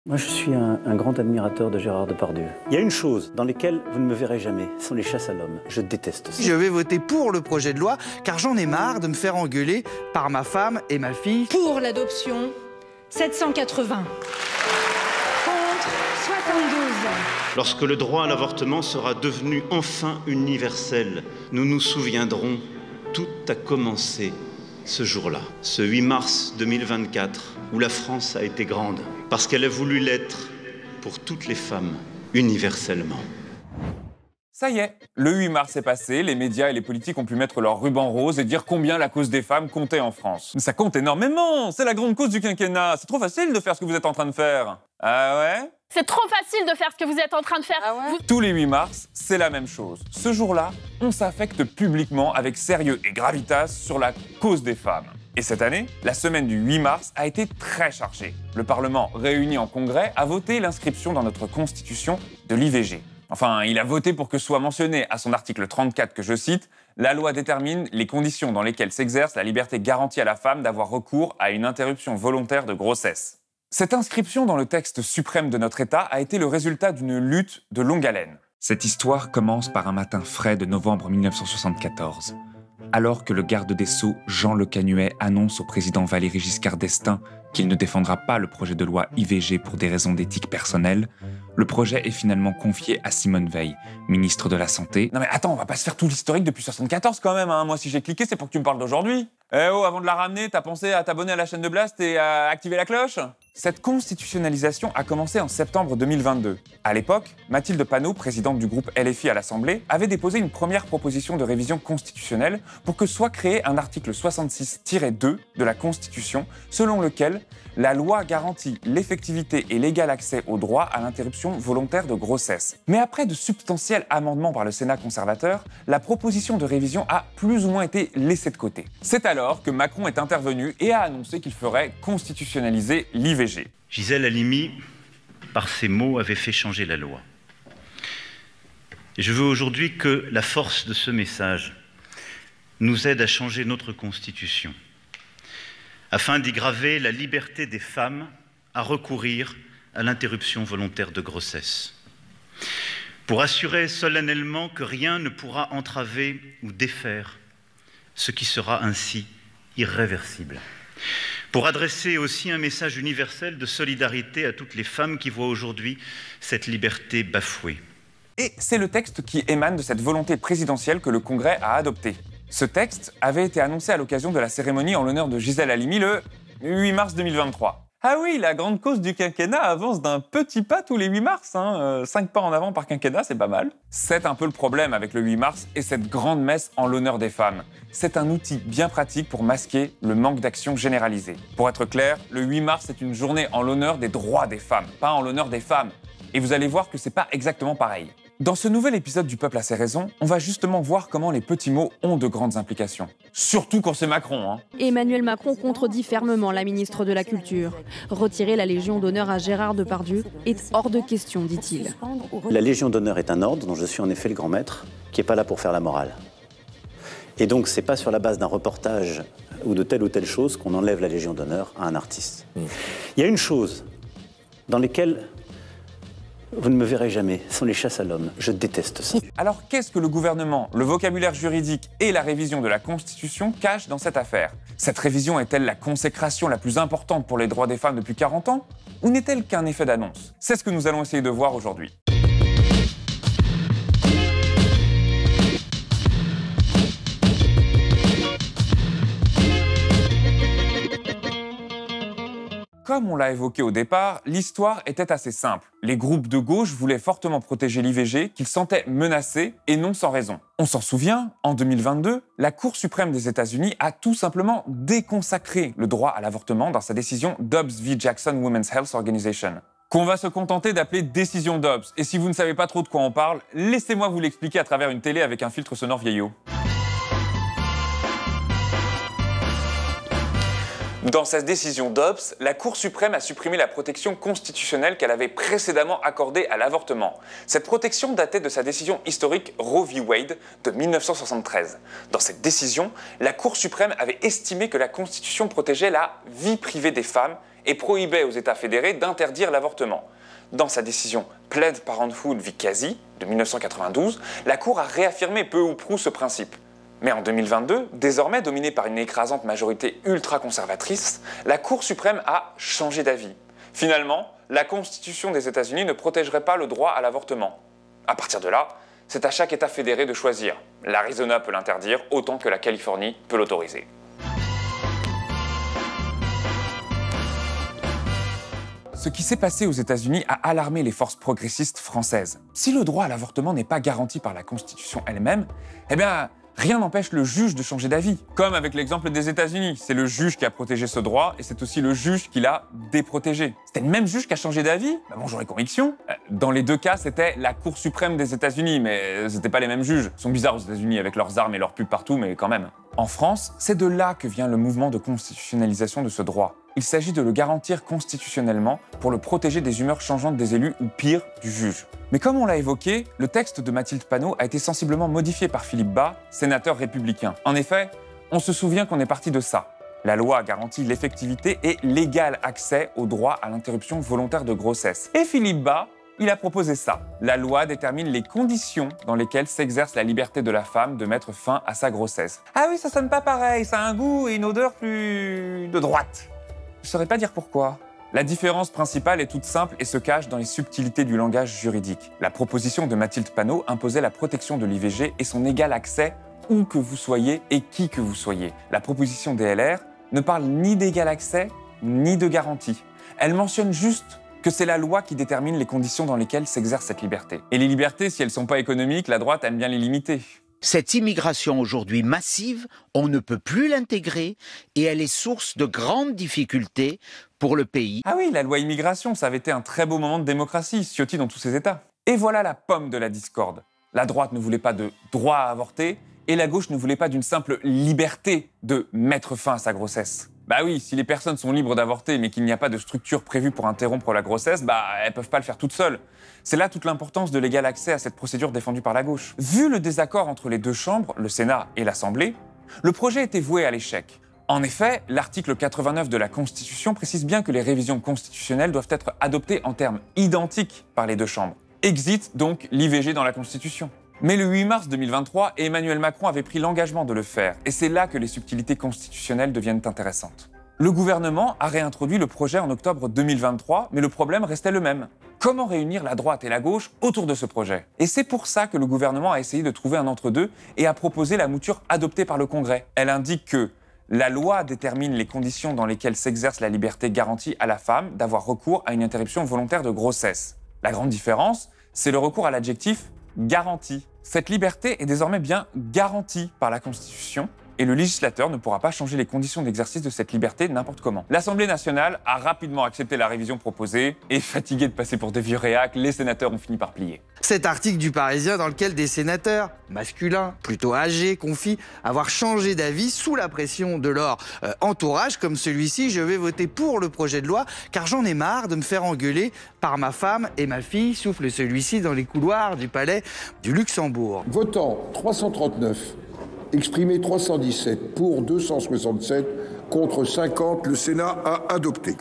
Moi, je suis un grand admirateur de Gérard Depardieu. Il y a une chose dans laquelle vous ne me verrez jamais, ce sont les chasses à l'homme. Je déteste ça. Je vais voter pour le projet de loi, car j'en ai marre de me faire engueuler par ma femme et ma fille. Pour l'adoption, 780. Contre, 72. Lorsque le droit à l'avortement sera devenu enfin universel, nous nous souviendrons, tout a commencé ce jour-là, ce 8 mars 2024, où la France a été grande, parce qu'elle a voulu l'être pour toutes les femmes, universellement. Ça y est, le 8 mars est passé, les médias et les politiques ont pu mettre leur ruban rose et dire combien la cause des femmes comptait en France. Mais ça compte énormément, c'est la grande cause du quinquennat, c'est trop facile de faire ce que vous êtes en train de faire. Ah ouais ? C'est trop facile de faire ce que vous êtes en train de faire. Ah ouais ? Tous les 8 mars, c'est la même chose. Ce jour-là, on s'affecte publiquement avec sérieux et gravitas sur la cause des femmes. Et cette année, la semaine du 8 mars a été très chargée. Le Parlement, réuni en congrès, a voté l'inscription dans notre Constitution de l'IVG. Enfin, il a voté pour que soit mentionné à son article 34 que je cite « La loi détermine les conditions dans lesquelles s'exerce la liberté garantie à la femme d'avoir recours à une interruption volontaire de grossesse ». Cette inscription dans le texte suprême de notre État a été le résultat d'une lutte de longue haleine. Cette histoire commence par un matin frais de novembre 1974. Alors que le garde des Sceaux, Jean Le Canuet, annonce au président Valéry Giscard d'Estaing qu'il ne défendra pas le projet de loi IVG pour des raisons d'éthique personnelle, le projet est finalement confié à Simone Veil, ministre de la Santé. Non mais attends, on va pas se faire tout l'historique depuis 74 quand même, hein. Moi si j'ai cliqué, c'est pour que tu me parles d'aujourd'hui. Eh oh, avant de la ramener, t'as pensé à t'abonner à la chaîne de Blast et à activer la cloche ? Cette constitutionnalisation a commencé en septembre 2022. À l'époque, Mathilde Panot, présidente du groupe LFI à l'Assemblée, avait déposé une première proposition de révision constitutionnelle pour que soit créé un article 66-2 de la Constitution, selon lequel la loi garantit l'effectivité et l'égal accès au droit à l'interruption volontaire de grossesse. Mais après de substantiels amendements par le Sénat conservateur, la proposition de révision a plus ou moins été laissée de côté. C'est alors que Macron est intervenu et a annoncé qu'il ferait constitutionnaliser l'IVG. Gisèle Halimi, par ces mots, avait fait changer la loi. Et je veux aujourd'hui que la force de ce message nous aide à changer notre Constitution, afin d'y graver la liberté des femmes à recourir à l'interruption volontaire de grossesse, pour assurer solennellement que rien ne pourra entraver ou défaire ce qui sera ainsi irréversible, pour adresser aussi un message universel de solidarité à toutes les femmes qui voient aujourd'hui cette liberté bafouée. Et c'est le texte qui émane de cette volonté présidentielle que le Congrès a adoptée. Ce texte avait été annoncé à l'occasion de la cérémonie en l'honneur de Gisèle Halimi le 8 mars 2023. Ah oui, la grande cause du quinquennat avance d'un petit pas tous les 8 mars. 5 pas en avant par quinquennat, c'est pas mal. C'est un peu le problème avec le 8 mars et cette grande messe en l'honneur des femmes. C'est un outil bien pratique pour masquer le manque d'action généralisé. Pour être clair, le 8 mars est une journée en l'honneur des droits des femmes, pas en l'honneur des femmes. Et vous allez voir que c'est pas exactement pareil. Dans ce nouvel épisode du Peuple a ses raisons, on va justement voir comment les petits mots ont de grandes implications. Surtout quand c'est Macron, Emmanuel Macron contredit fermement la ministre de la Culture. Retirer la Légion d'honneur à Gérard Depardieu est hors de question, dit-il. La Légion d'honneur est un ordre dont je suis en effet le grand maître, qui n'est pas là pour faire la morale. Et donc, c'est pas sur la base d'un reportage ou de telle chose qu'on enlève la Légion d'honneur à un artiste. Il y a une chose dans laquelle vous ne me verrez jamais, ce sont les chasses à l'homme. Je déteste ça. Alors qu'est-ce que le gouvernement, le vocabulaire juridique et la révision de la Constitution cachent dans cette affaire ? Cette révision est-elle la consécration la plus importante pour les droits des femmes depuis 40 ans ? Ou n'est-elle qu'un effet d'annonce ? C'est ce que nous allons essayer de voir aujourd'hui. Comme on l'a évoqué au départ, l'histoire était assez simple. Les groupes de gauche voulaient fortement protéger l'IVG qu'ils sentaient menacée et non sans raison. On s'en souvient, en 2022, la Cour suprême des États-Unis a tout simplement déconsacré le droit à l'avortement dans sa décision Dobbs v. Jackson Women's Health Organization, qu'on va se contenter d'appeler décision Dobbs. Et si vous ne savez pas trop de quoi on parle, laissez-moi vous l'expliquer à travers une télé avec un filtre sonore vieillot. Dans sa décision Dobbs, la Cour suprême a supprimé la protection constitutionnelle qu'elle avait précédemment accordée à l'avortement. Cette protection datait de sa décision historique Roe v. Wade de 1973. Dans cette décision, la Cour suprême avait estimé que la Constitution protégeait la vie privée des femmes et prohibait aux États fédérés d'interdire l'avortement. Dans sa décision Planned Parenthood v. Casey de 1992, la Cour a réaffirmé peu ou prou ce principe. Mais en 2022, désormais dominée par une écrasante majorité ultra-conservatrice, la Cour suprême a changé d'avis. Finalement, la Constitution des États-Unis ne protégerait pas le droit à l'avortement. À partir de là, c'est à chaque État fédéré de choisir. L'Arizona peut l'interdire autant que la Californie peut l'autoriser. Ce qui s'est passé aux États-Unis a alarmé les forces progressistes françaises. Si le droit à l'avortement n'est pas garanti par la Constitution elle-même, eh bien, rien n'empêche le juge de changer d'avis. Comme avec l'exemple des États-Unis, c'est le juge qui a protégé ce droit et c'est aussi le juge qui l'a déprotégé. C'était le même juge qui a changé d'avis? Bon, j'aurais conviction. Dans les deux cas, c'était la Cour suprême des États-Unis, mais c'était pas les mêmes juges. Ils sont bizarres aux États-Unis avec leurs armes et leurs pubs partout, mais quand même. En France, c'est de là que vient le mouvement de constitutionnalisation de ce droit. Il s'agit de le garantir constitutionnellement pour le protéger des humeurs changeantes des élus ou pire, du juge. Mais comme on l'a évoqué, le texte de Mathilde Panot a été sensiblement modifié par Philippe Bas, sénateur républicain. En effet, on se souvient qu'on est parti de ça. La loi garantit l'effectivité et l'égal accès au droit à l'interruption volontaire de grossesse. Et Philippe Bas, il a proposé ça. La loi détermine les conditions dans lesquelles s'exerce la liberté de la femme de mettre fin à sa grossesse. Ah oui, ça sonne pas pareil, ça a un goût et une odeur plus de droite. Je ne saurais pas dire pourquoi. La différence principale est toute simple et se cache dans les subtilités du langage juridique. La proposition de Mathilde Panot imposait la protection de l'IVG et son égal accès où que vous soyez et qui que vous soyez. La proposition des LR ne parle ni d'égal accès ni de garantie. Elle mentionne juste que c'est la loi qui détermine les conditions dans lesquelles s'exerce cette liberté. Et les libertés, si elles ne sont pas économiques, la droite aime bien les limiter. Cette immigration aujourd'hui massive, on ne peut plus l'intégrer et elle est source de grandes difficultés pour le pays. Ah oui, la loi immigration, ça avait été un très beau moment de démocratie, Ciotti dans tous ses États. Et voilà la pomme de la discorde. La droite ne voulait pas de droit à avorter et la gauche ne voulait pas d'une simple liberté de mettre fin à sa grossesse. Bah oui, si les personnes sont libres d'avorter mais qu'il n'y a pas de structure prévue pour interrompre la grossesse, elles peuvent pas le faire toutes seules. C'est là toute l'importance de l'égal accès à cette procédure défendue par la gauche. Vu le désaccord entre les deux chambres, le Sénat et l'Assemblée, le projet était voué à l'échec. En effet, l'article 89 de la Constitution précise bien que les révisions constitutionnelles doivent être adoptées en termes identiques par les deux chambres. Exit donc l'IVG dans la Constitution. Mais le 8 mars 2023, Emmanuel Macron avait pris l'engagement de le faire, et c'est là que les subtilités constitutionnelles deviennent intéressantes. Le gouvernement a réintroduit le projet en octobre 2023, mais le problème restait le même. Comment réunir la droite et la gauche autour de ce projet? Et c'est pour ça que le gouvernement a essayé de trouver un entre-deux et a proposé la mouture adoptée par le Congrès. Elle indique que la loi détermine les conditions dans lesquelles s'exerce la liberté garantie à la femme d'avoir recours à une interruption volontaire de grossesse. La grande différence, c'est le recours à l'adjectif « garantie ». Cette liberté est désormais bien garantie par la Constitution et le législateur ne pourra pas changer les conditions d'exercice de cette liberté n'importe comment. L'Assemblée nationale a rapidement accepté la révision proposée et fatigués de passer pour des vieux réacs, les sénateurs ont fini par plier. Cet article du Parisien dans lequel des sénateurs masculins, plutôt âgés, confient avoir changé d'avis sous la pression de leur entourage, comme celui-ci, je vais voter pour le projet de loi car j'en ai marre de me faire engueuler par ma femme et ma fille, souffle celui-ci dans les couloirs du palais du Luxembourg. Votant 339, exprimé 317, pour 267, contre 50, le Sénat a adopté.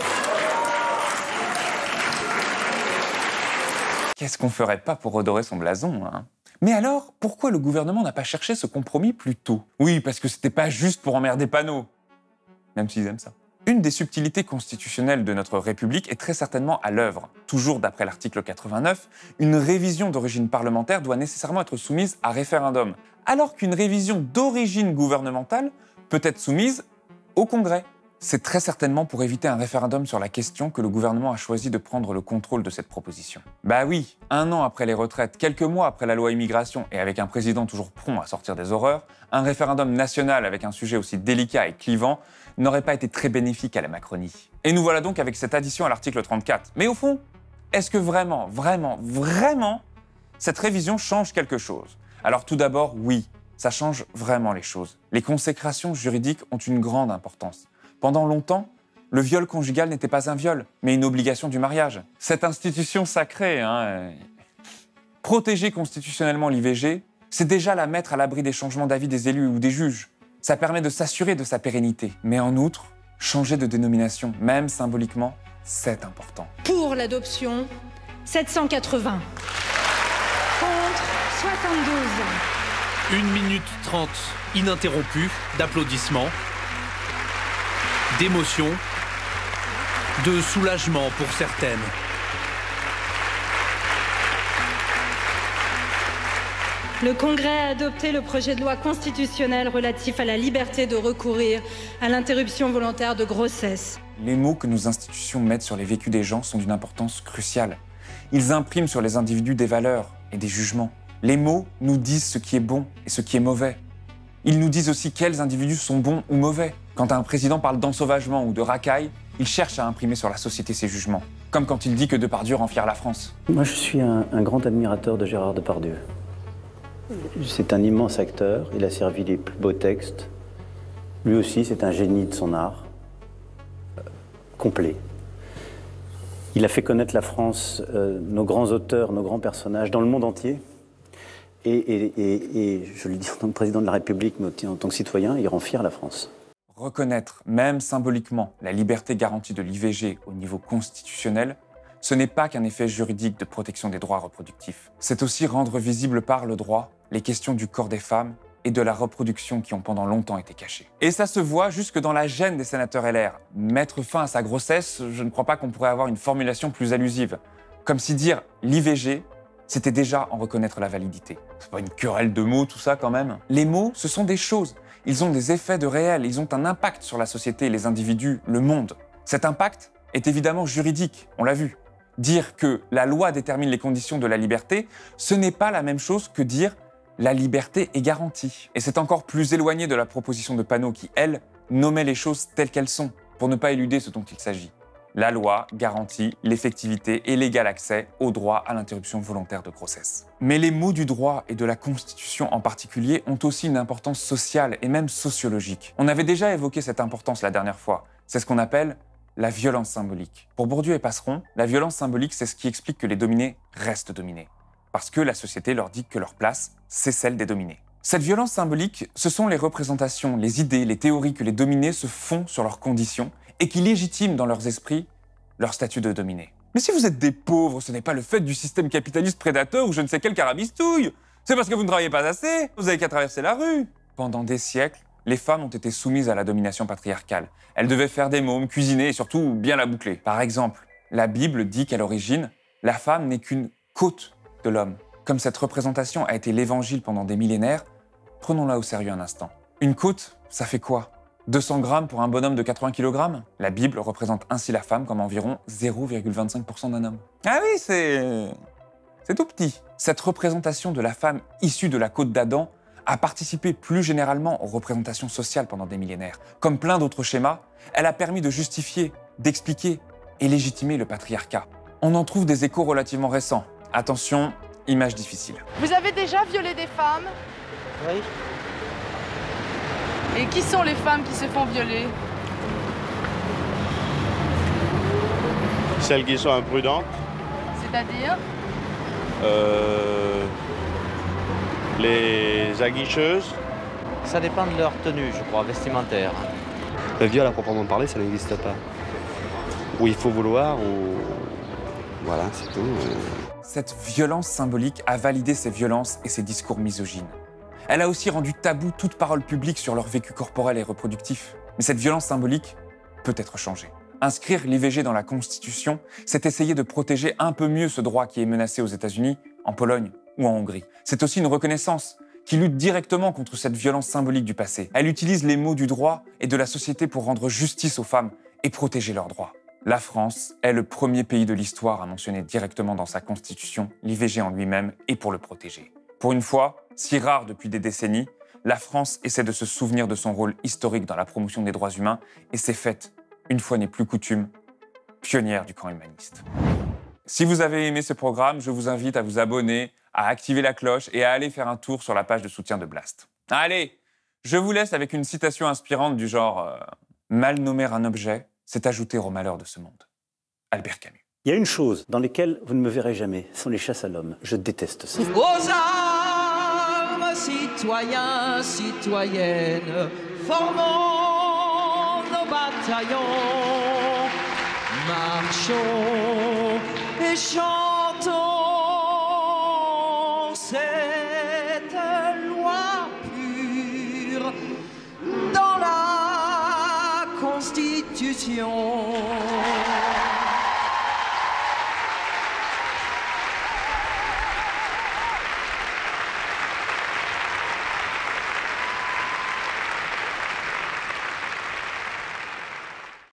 Qu'est-ce qu'on ferait pas pour redorer son blason, hein? Mais alors, pourquoi le gouvernement n'a pas cherché ce compromis plus tôt? Oui, parce que c'était pas juste pour emmerder Panot. Même s'ils aiment ça. Une des subtilités constitutionnelles de notre République est très certainement à l'œuvre. Toujours d'après l'article 89, une révision d'origine parlementaire doit nécessairement être soumise à référendum, alors qu'une révision d'origine gouvernementale peut être soumise au Congrès. C'est très certainement pour éviter un référendum sur la question que le gouvernement a choisi de prendre le contrôle de cette proposition. Bah oui, 1 an après les retraites, quelques mois après la loi immigration et avec un président toujours prompt à sortir des horreurs, un référendum national avec un sujet aussi délicat et clivant n'aurait pas été très bénéfique à la Macronie. Et nous voilà donc avec cette addition à l'article 34. Mais au fond, est-ce que vraiment, cette révision change quelque chose? Alors tout d'abord, oui, ça change vraiment les choses. Les consécrations juridiques ont une grande importance. Pendant longtemps, le viol conjugal n'était pas un viol, mais une obligation du mariage. Cette institution sacrée, protéger constitutionnellement l'IVG, c'est déjà la mettre à l'abri des changements d'avis des élus ou des juges. Ça permet de s'assurer de sa pérennité. Mais en outre, Changer de dénomination, même symboliquement, c'est important. Pour l'adoption, 780. Contre, 72. 1 minute 30 ininterrompue d'applaudissements, d'émotions, de soulagement pour certaines. Le Congrès a adopté le projet de loi constitutionnelle relatif à la liberté de recourir à l'interruption volontaire de grossesse. Les mots que nos institutions mettent sur les vécus des gens sont d'une importance cruciale. Ils impriment sur les individus des valeurs et des jugements. Les mots nous disent ce qui est bon et ce qui est mauvais. Ils nous disent aussi quels individus sont bons ou mauvais. Quand un président parle d'ensauvagement ou de racaille, il cherche à imprimer sur la société ses jugements. Comme quand il dit que Depardieu rend fière la France. Moi, je suis un grand admirateur de Gérard Depardieu. C'est un immense acteur, il a servi les plus beaux textes. Lui aussi, c'est un génie de son art, complet. Il a fait connaître la France, nos grands auteurs, nos grands personnages, dans le monde entier. Et je le dis en tant que président de la République, mais aussi en tant que citoyen, il rend fier la France. Reconnaître, même symboliquement, la liberté garantie de l'IVG au niveau constitutionnel, ce n'est pas qu'un effet juridique de protection des droits reproductifs. C'est aussi rendre visible par le droit les questions du corps des femmes et de la reproduction qui ont pendant longtemps été cachées. Et ça se voit jusque dans la gêne des sénateurs LR. Mettre fin à sa grossesse, je ne crois pas qu'on pourrait avoir une formulation plus allusive. Comme si dire l'IVG, c'était déjà en reconnaître la validité. C'est pas une querelle de mots tout ça quand même. Les mots, ce sont des choses. Ils ont des effets de réel, ils ont un impact sur la société, les individus, le monde. Cet impact est évidemment juridique, on l'a vu. Dire que la loi détermine les conditions de la liberté, ce n'est pas la même chose que dire la liberté est garantie. Et c'est encore plus éloigné de la proposition de Panot qui, elle, nommait les choses telles qu'elles sont, pour ne pas éluder ce dont il s'agit. La loi garantit l'effectivité et l'égal accès au droit à l'interruption volontaire de grossesse. Mais les mots du droit et de la Constitution en particulier ont aussi une importance sociale et même sociologique. On avait déjà évoqué cette importance la dernière fois. C'est ce qu'on appelle la violence symbolique. Pour Bourdieu et Passeron, la violence symbolique, c'est ce qui explique que les dominés restent dominés. Parce que la société leur dit que leur place, c'est celle des dominés. Cette violence symbolique, ce sont les représentations, les idées, les théories que les dominés se font sur leurs conditions et qui légitiment dans leurs esprits leur statut de dominé. Mais si vous êtes des pauvres, ce n'est pas le fait du système capitaliste prédateur ou je ne sais quelle carabistouille. C'est parce que vous ne travaillez pas assez, vous avez qu'à traverser la rue. Pendant des siècles, les femmes ont été soumises à la domination patriarcale. Elles devaient faire des mômes, cuisiner et surtout bien la boucler. Par exemple, la Bible dit qu'à l'origine, la femme n'est qu'une côte de l'homme. Comme cette représentation a été l'évangile pendant des millénaires, prenons-la au sérieux un instant. Une côte, ça fait quoi ? 200 grammes pour un bonhomme de 80 kg ? La Bible représente ainsi la femme comme environ 0,25% d'un homme. Ah oui, c'est tout petit. Cette représentation de la femme issue de la côte d'Adam a participé plus généralement aux représentations sociales pendant des millénaires. Comme plein d'autres schémas, elle a permis de justifier, d'expliquer et légitimer le patriarcat. On en trouve des échos relativement récents. Attention, image difficile. Vous avez déjà violé des femmes ? Oui. Et qui sont les femmes qui se font violer ? Celles qui sont imprudentes. C'est-à-dire ? Les aguicheuses. Ça dépend de leur tenue, je crois, vestimentaire. Le viol à proprement parler, ça n'existe pas. Ou il faut vouloir, ou... Voilà, c'est tout. Cette violence symbolique a validé ces violences et ces discours misogynes. Elle a aussi rendu tabou toute parole publique sur leur vécu corporel et reproductif. Mais cette violence symbolique peut être changée. Inscrire l'IVG dans la Constitution, c'est essayer de protéger un peu mieux ce droit qui est menacé aux États-Unis, en Pologne ou en Hongrie. C'est aussi une reconnaissance qui lutte directement contre cette violence symbolique du passé. Elle utilise les mots du droit et de la société pour rendre justice aux femmes et protéger leurs droits. La France est le premier pays de l'histoire à mentionner directement dans sa Constitution l'IVG en lui-même et pour le protéger. Pour une fois, si rare depuis des décennies, la France essaie de se souvenir de son rôle historique dans la promotion des droits humains et s'est faite, une fois n'est plus coutume, pionnière du camp humaniste. Si vous avez aimé ce programme, je vous invite à vous abonner, à activer la cloche et à aller faire un tour sur la page de soutien de Blast. Allez, je vous laisse avec une citation inspirante du genre « Mal nommer un objet, c'est ajouter au malheur de ce monde ». Albert Camus. Il y a une chose dans laquelle vous ne me verrez jamais, ce sont les chasses à l'homme. Je déteste ça. Aux armes, citoyens, citoyennes, formons nos batailles. bataillons, marchons et chantons cette loi pure dans la Constitution.